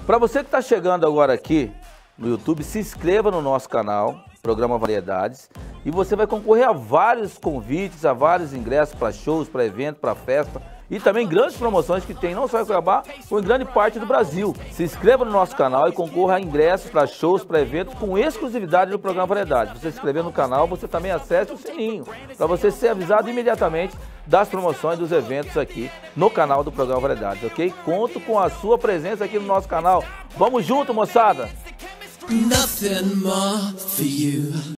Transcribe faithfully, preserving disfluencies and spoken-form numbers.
Para você que está chegando agora aqui no YouTube, se inscreva no nosso canal, Programa Variedades, e você vai concorrer a vários convites, a vários ingressos para shows, para eventos, para festa e também grandes promoções que tem não só em Cuiabá, como em grande parte do Brasil. Se inscreva no nosso canal e concorra a ingressos para shows, para eventos com exclusividade do Programa Variedades. Você se inscrever no canal, você também acesse o sininho para você ser avisado imediatamente das promoções dos eventos aqui no canal do Programa Variedades, ok? Conto com a sua presença aqui no nosso canal. Vamos junto, moçada! Nothing more for you.